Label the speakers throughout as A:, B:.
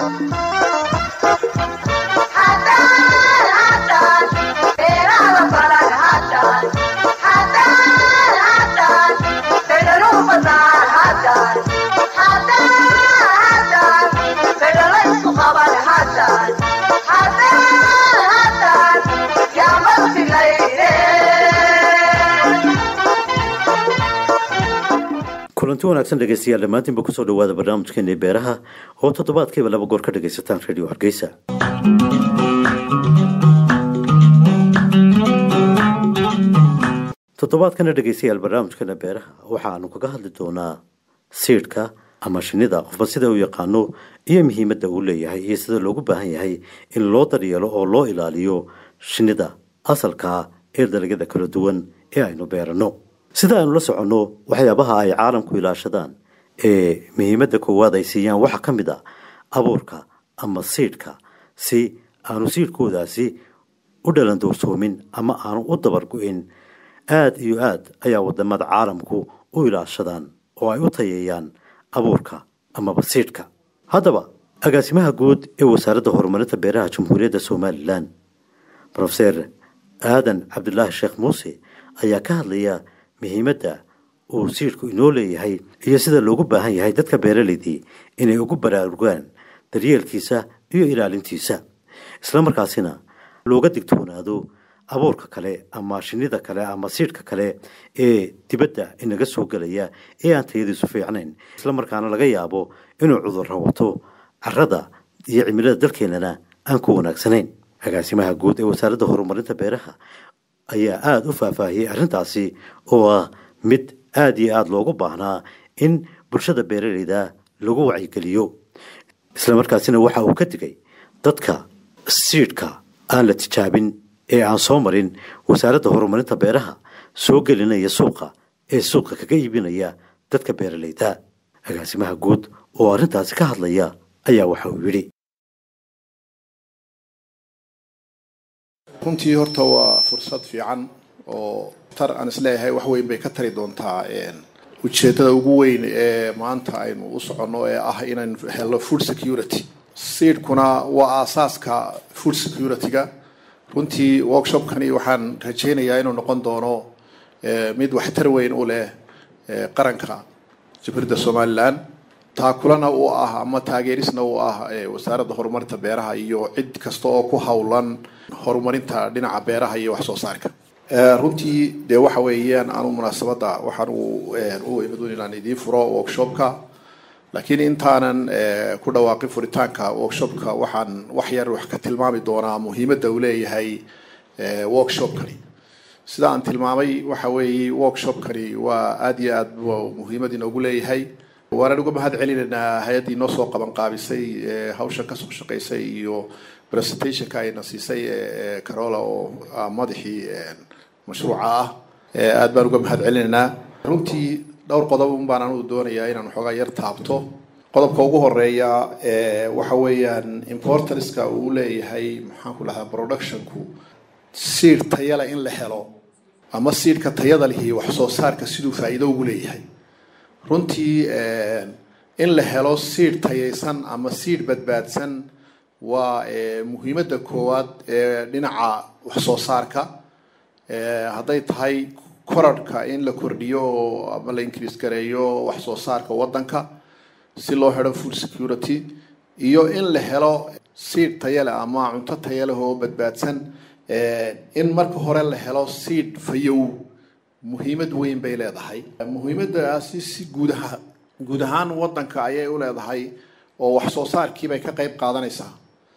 A: kulanti wanaagsan dhegeystayaal dhammaantiinba kusoo dhawaada barnaamijkeena beeraha oo toddobaadkiiba 2 goor ka dhegeysataan Radio Hargeysa. toddobaadkana dhegeystayaal barnaamijkeena beeraha waxaanu kaga hadli doonaa seedka ama shinida qofba sida uu yaqaano iyo muhiimadda uu leeyahay iyo sida loogu baahan yahay in loo daryeelo oo loo ilaaliyo shinida asalka ee dalagyada kala duwan ee aynu beerano. sida aynu la socono waxyaabaha ay caalamku ilaashadaan ee muhiimadda koowaad ay siiyaan waxa ka mid ah abuurka ama seedka si aanu seedkoodaasi u dhalan doorsoomin ama aanu u dabar go'in. aad iyo aad ayaa wadamada caalamku u ilaashadaan oo ay u tayeeyaan abuurka ama seedka. haddaba agaasimaha guud ee wasaaradda horumarinta beeraha Jamhuuriyadda Soomaaliland Professor Aadan Cabdullaahi Sheekh Muuse ayaa ka hadlaya muhiimadda uu seedku inoo leeyahay iyo sida loogu baahan yahay dadka beeraleyda inay ugu baraarugaan daryeelkiisa iyo ilaalintiisa, isla markaasina looga digtoonaado abuurka kale ama shinida kale ama seedka kale ee dibadda inaga soo galaya ee aan tayadiisu fiicnayn, isla markaana laga yaabo inuu cudurro wato carrada iyo cimilada dalkeenana aan ku wanaagsanayn. agaasimaha guud ee wasaaradda horumarinta beeraha ayaa aad u faahfaahiyay arrintaasi oo ah mid aad iyo aad loogu baahnaa in bulshada beeraleyda lagu wacyigeliyo, isla markaasina waxa uu ka digay dadka seedka aan la tijaabin ee aan soo marin wasaaradda horumarinta beeraha soo gelinaya suuqa ee suuqa kaga iibinaya dadka beeraleyda. agaasimaha guud oo arrintaasi ka hadlaya ayaa waxa uu yidhi:
B: runtii horta waa fursad fiican oo tar aan isleeyahay wax weyn bay ka tari doontaa ujeedada ugu weyn ee maanta aynu u soconno ee ah inaan helno food security. seedkuna waa aasaaska food security-ga. runtii workshop-kani waxaan rajaynayaa inuu noqon doono mid waxtar weyn u leh qaranka Jamhuuriyadda Soomaaliland, taakulana u ah ama taageerisna u ah wasaaradda horumarinta beeraha iyo cid kasta oo ku hawlan horumarinta dhinaca beeraha iyo wax soo saarka. runtii de waxa weeyaan aanu munaasabada waxaan u imid inaan idin furo workshop-ka, laakiin intaanan ku dhawaaqin furitaanka workshop-ka waxaan wax yar wax ka tilmaami doonaa muhiimadda uu leeyahay workshop-kani. sida aan tilmaamay waxa weeye workshop-kani waa aad iyo aad muhiimad inoogu leeyahay. waana uga mahad celinaynaa hay'addii noo soo qaban qaabisay hawshan ka soo shaqaysay iyo presentation-ka ayna siisay Carola oo madaxii mashruuca ah. aad baan uga mahad celinaynaa. runtii dhowr qodob baan aanu doonayaa inaan xogaa yar taabto. qodobka ugu horeeya waxa weeyaan importance-ka uu leeyahay maxaan ku lahaa production-ku seed tayada in la helo ama seedka tayada leh wax soo saarka sidoo faa'iido ugu leeyahay. runtii in la helo seed tayaysan ama seed badbaadsan waa muhiimadda koowaad ee dhinaca wax soo saarka. hadday tahay korodhka in la kordhiyo ama la increase gareeyo wax soo saarka waddanka si loo helo food security, iyo in la helo seed tayo leh ama cunto tayo leh oo badbaadsan. in marka hore la helo seed fayow muhiimad weyn bay leedahay. muhiimaddaasi si guud ahaan waddanka ayay u leedahay oo wax soo saarkii bay ka qayb qaadanaysaa.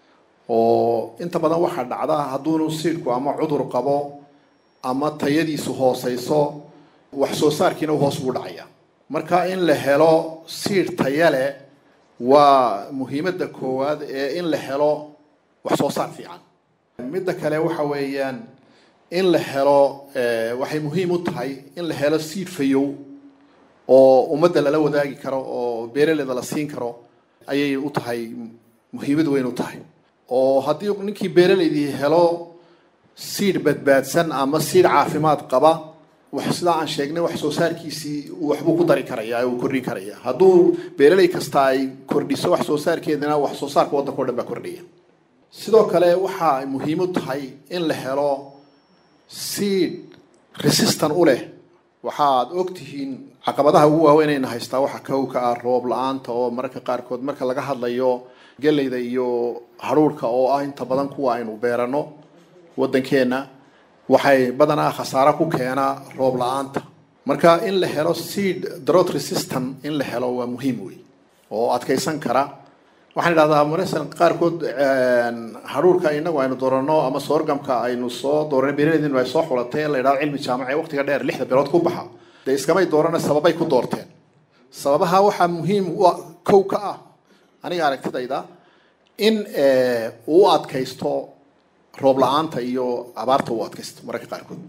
B: oo inta badan waxa dhacda hadduunu seedku ama cudur qabo ama tayadiisu hooseyso wax soo saarkiina hoos buu dhacaya. marka in la helo seed tayo leh waa muhiimadda koowaad ee in la helo wax soo saar fiican. midda kale waxa weeyaan in la helo waxay muhiim u tahay in la helo seed fayow oo ummadda lala wadaagi karo oo beeraleyda la siin karo ayay u tahay muhiimad weyn u tahay. oo haddii ninkii beeraleydii helo seed badbaadsan ama seed caafimaad qaba sida aan sheegnay wax soo saarkiisii waxbuu ku dari karayaa oo kordhin karayaa hadduu beeraley kasta ay kordhiso wax soo saarkeedana wax soo saarka waddanka oo dhan baa kordhiya sidoo kale waxaa muhiim u tahay in la helo seed resistant u leh waxaad ogtihiin caqabadaha ugu waaweyn ee haystaa waxa ka ah roob la'aanta oo mararka qaarkood marka laga hadlayo galeyda iyo haruurka oo ah inta badan kuwa aynu beerano waddankeena waxay badanaa khasaaro ku keenaa roob la'aanta marka in la helo seed drought resistant in la helo waa muhiim weey oo adkaysan kara waxaan idhahdaa maraysan qaarkood haruurka inagu aynu doorano ama soorgamka aynu soo dooranay beeraleydu ay soo xulatay la yiraahdo cilmi jaamaci waqtiga dheer 6 bilood ku baxa de iskamay doorana sababay ku doorteen sababaha waxa muhiim u ka ah aniga aragtidayda in uu adkaysto roob la'aanta iyo abaarta uu adkaysto mararka qaarkood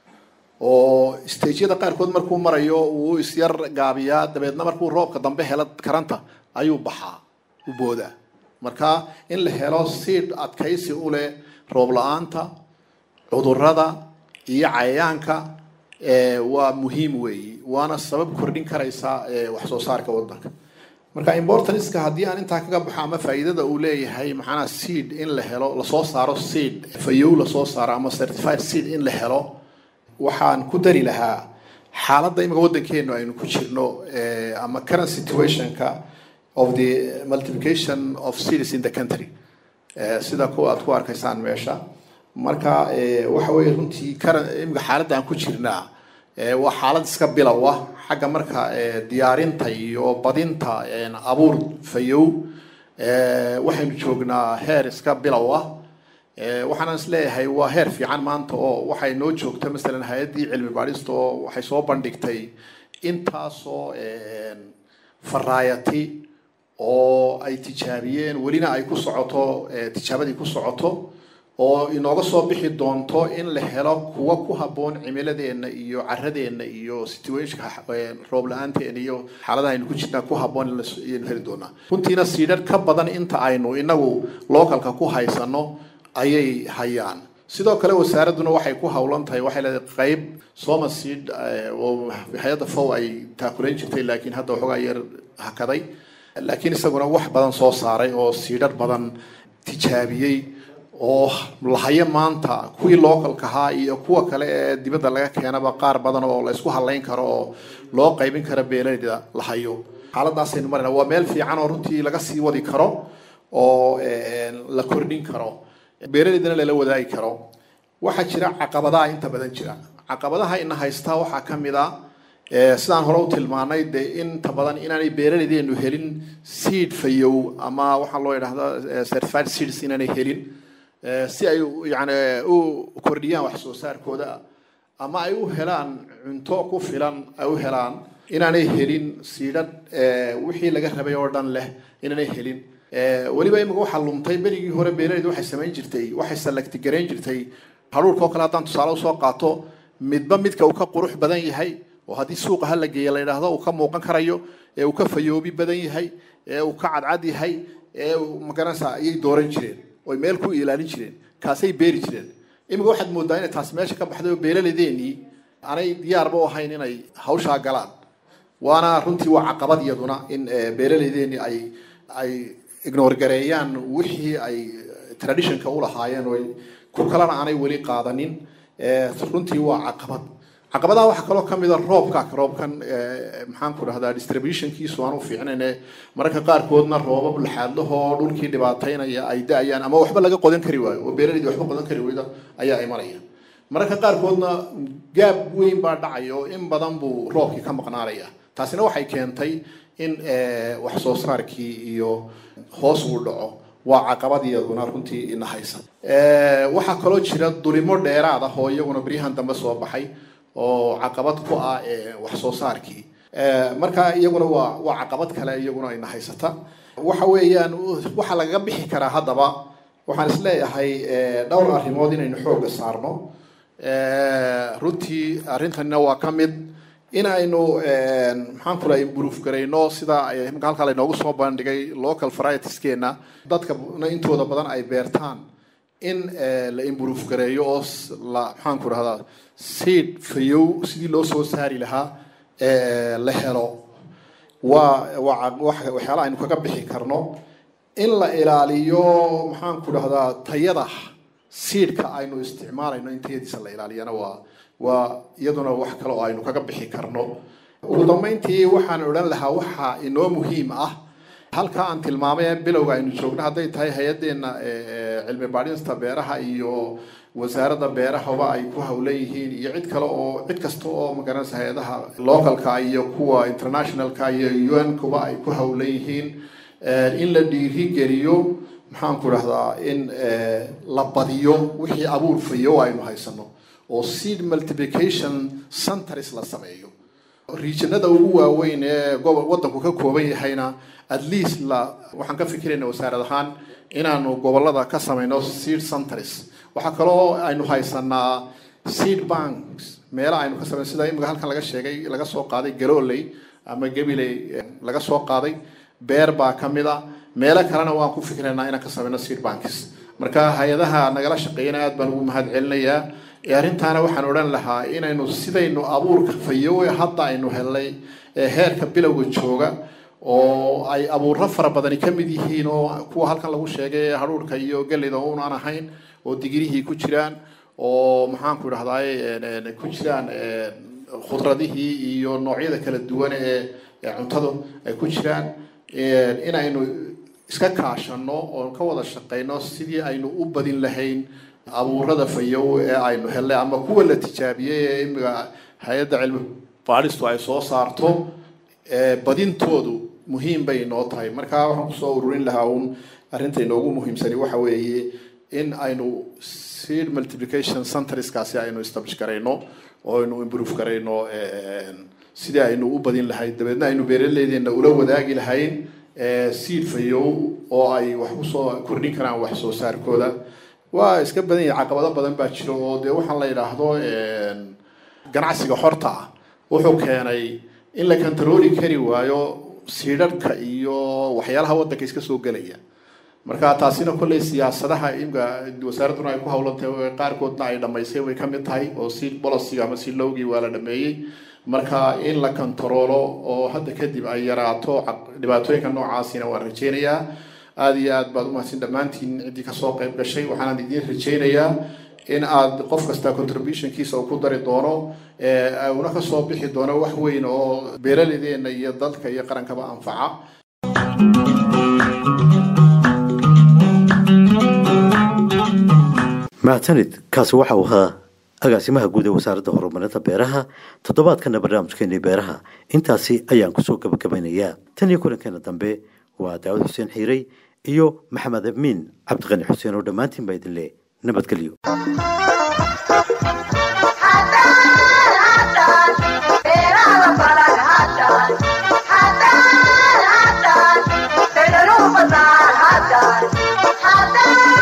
B: oo stage-yada qaarkood markuu marayo uu isyar gaabiyaa dabeedna markuu roobka dambe helo karanta ayuu baxaa u booda marka in la helo seed adkaysi u leh roob la'aanta cudurrada iyo cayayaanka waa muhiim weey waana sabab kordhin karaysa wax soo saarka waddanka marka importance-ka haddii aan intaa kaga baxo ama faa'iidada uu leeyahay maxana seed in la helo la soo saaro seed fayow la soo saaro ama certified seed in la helo waxaan ku dari lahaa xaaladda imika waddankeenu aynu ku jirno ama current situation-ka of the multiplication of seeds in the country sida ku aad ku arkaysaan meesha marka waxa weeye runtii imika xaaladda aan ku jirnaa waa xaalad iska bilow ah xagga marka diyaarinta iyo badinta abuur fayow waxaynu joognaa heer iska bilow ah waxaan is leeyahay waa heer fiican maanta oo waxay noo joogta masalan hay'adii cilmi baadhista oo waxay soo bandhigtay intaasoo variety oo ay tijaabiyeen welina ay ku socoto tijaabadii ku socoto oo inooga soo bixi doonto in la helo kuwa ku habboon cimiladeena iyo carradeena iyo situationka roob la'aanteena iyo xaaladaha aynu ku jirnaa ku habboon inaynu heli doonaa runtiina siidhar ka badan inta aynu inagu localka ku haysano ayay hayaan sidoo kale wasaaraduna waxay ku hawlan tahay waxay leedahay qayb soma seed oo hay'adda FAO ay taakulayn jirtay laakiin hadda waxoogaa yar hakaday laakiin isaguna wax badan soo saaray oo siidhar badan tijaabiyey oo lahayo maanta kuwii localka ahaa iyo kuwa kale ee dibadda laga keenaba qaar badan oo la isku halayn karo oo loo qaybin karo beeraleyda lahayo xaaladaasaynu marayna waa meel fiican oo runtii laga sii wadi karo oo la kordhin karo beeraleydana lala wadaagi karo waxaa jira caqabadaha inta badan jira caqabadaha ina haystaa waxaa ka mid ah sidaan hore u tilmaanay dee inta badan inaanay beeraleydeenu helin seed fayow ama waxaa loo yidhaahdaa certified seeds inaanay helin si ay yani u kordhiyaan wax soo saarkooda ama ay u helaan cunto ku filan ay u helaan inaanay helin siidhad wixii laga rabay oo dhan leh inaanay helin weliba imika waxaa lumtay berigii hore beeraleydu waxay samayn jirtay waxay salagti garayn jirtay haruurka oo kale haddaan tusaale usoo qaato midba midka uu ka qurux badan yahay oo haddii suuqa hala geeya la yidhaahdo uu ka muuqan karayo ee uu ka fayoobi badan yahay ee uu ka cadcad yahay ee magaranaysa ayay dooran jireen oo meel ku ilaalin jireen kaasay beeri jireen imika waxaad moodaa inay taas meesha ka baxday oo beeraleydeenii aanay diyaarba u ahayn inay hawshaa galaan waana runtii waa caqabad iyaduna in beeraleydeenii ay ignore gareeyaan wixii ay traditionka u lahaayeen oo ku kalena aanay weli qaadanin runtii waa caqabadaha waxaa kaloo ka mid a roobkan maxaan ku dhahdaa distributionkiisu aan u fiicnayn mararka qaarkoodna roobab laxaadlahoo dhulkii dhibaataynaya ay da-ayaan ama waxba laga qodan kari waayo oo beeraleydi waxba qodan kari wayda ayaa imanaya mararka qaarkoodna gaab weyn baa dhacaya oo in badan buu roobkii ka maqnaanaya taasina waxay keentay in wax soo saarkii iyo hoos uu dhaco waa caqabad iyaduna runtii ina haysan waxaa kaloo jira dulimo dheeraad ah oo iyaguna beryahan dambe soo baxay oo caqabad ku ah wax soo saarkii marka iyaguna waa caqabad kale iyaguna ina haysata waxa weeyaan waxa laga bixi karaa haddaba waxaan is leeyahay dhowr arrimood inaynu xoogga saarno runtii arrintanina waa ka mid inaynu maxaan ku leeyahay improve garayno sida halkaa laynoogu soo bandhigay local varietieskeena dadka intooda badan ay beertaan in la improve gareeyo oo maxaan ku rahdaa seed fayow sidii loo soo saari lahaa la helo waxyaalaha aynu kaga bixi karno in la ilaaliyo maxaan ku rahdaa tayada seedka aynu isticmaalayno in tayadiisa la ilaaliyana waa iyaduna wax kale oo aynu kaga bixi karno ugu dambeyntii waxaan odhan lahaa waxa inoo muhiim ah halka aan tilmaamay bilowga aynu joogno hadday tahay hay-adeena cilmi baadhista beeraha iyo wasaaradda beerahaba ay ku hawlan yihiin iyo cid kasta oo magaranaysa hay-adaha localka iyo kuwa internationalka iyo UN kuba ay ku hawlan yihiin in la dhiirigeliyo maxaan ku rahdaa in la badiyo wixii abuur fayo aynu haysano oo seed multiplication centers la sameeyo regionada ugu waaweyn ee wadanku ka kooban yahayna at least waxaan ka fikiraynaa wasaarad ahaan inaanu gobolada ka samayno seed centers waxa kaloo aynu haysanaa seed banks meelaha aynu ka samayno sida imika halkan laga sheegay laga soo qaaday Galooley ama Gabiley laga soo qaaday beer baa kamid ah meelo kalena waan ku fikiraynaa inaan ka samayno seed banks marka hay'adaha nagala shaqeeyana aad baan ugu mahadcelinayaa arrintaana waxaan odhan lahaa inaynu sidaynu abuurka fayow hadda aynu helay heerka bilowga jooga oo ay abuurro fara badan ka mid yihiin oo kuwa halkan lagu sheegay haruurka iyo galeyda oo aan ahayn oo digirihii ku jiraan oo maxaan ku rahdaay ku jiraan khudradihii iyo noocyada kala duwan ee cuntada ay ku jiraan inaynu iska kaashano oo ka wada shaqeyno sidii aynu u badin lahayn abuurada fayow ee aynu helay ama kuwa la tijaabiyay ee imika hay'adda cilmi baadhistu ay soo saarto badintoodu muhiim bay noo tahay marka waxaan ku soo ururin lahaa arrinta inoogu muhiimsani waxa weeye in aynu seed multiplication centerskaasi aynu establish garayno oo aynu improve garayno sidii aynu u badin lahayn dabeedna aynu beeraleydeena ula wadaagi lahayn seed fayow oo ay wax ku soo kordhin karaan wax soo saarkooda waa iska badan yahay caqabado badan baa jiro oo de waxaan la yiraahdo ganacsiga xorta ah wuxuu keenay in la control kari waayo siidadka iyo waxyaalaha wadanka iska soo galaya marka taasina kulay siyaasadaha imka wasaaraduna ay ku hawlantay qaarkoodna ay dhamaysay way kamid tahay oo seed policy ama seed lowgii waa la dhameeyay marka in la controlo oo hadda kadib ay yaraato dhibaatooyinka noocaasina waan rajeynayaa aad iyo aad baad u mahadsan dhammaantiin cidii ka soo qayb gashay waxaan idin rajeynayaa in aad qof kasta contributionkiisa uu ku dari doono una ka soo bixi doono wax weyn oo beeraleydeena iyo dadka iyo qarankaba anfaca
A: mahadsanid kaasi waxa uu ahaa agaasimaha guud ee wasaaradda horumarinta beeraha toddobaadkana barnaamijkeennii beeraha intaasi ayaan kusoo gabagabeynayaa tan iyo kulankeena dambe waa daawud xuseen xiirey iyo maxamed amiin cabdiqani xuseen oo dhammaantiin baa idin leh nabadgelyo
C: Hadan